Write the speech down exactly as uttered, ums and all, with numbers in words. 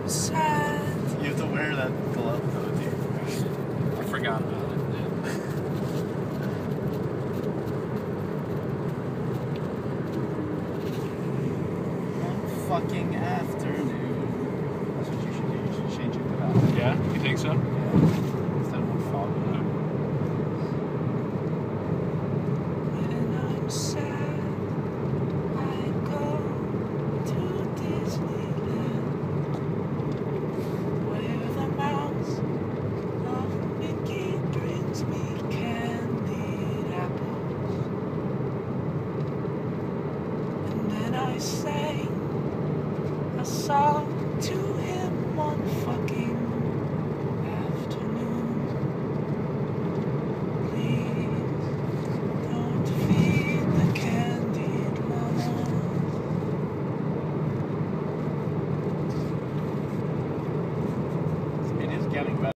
sad. You have to wear that glove though, dude. I forgot about it. One fucking afternoon. That's what you should do. You should change it to that. Yeah, you think so? Yeah. Instead of one fog. When I'm sad, I go to Disneyland, where the mouse of Mickey brings me candied apples. And then I sang a song to him one fucking